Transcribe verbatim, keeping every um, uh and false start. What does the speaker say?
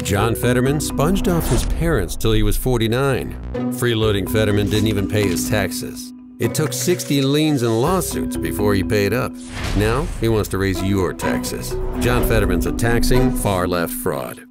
John Fetterman sponged off his parents till he was forty-nine. Freeloading Fetterman didn't even pay his taxes. It took sixty liens and lawsuits before he paid up. Now he wants to raise your taxes. John Fetterman's a taxing, far-left fraud.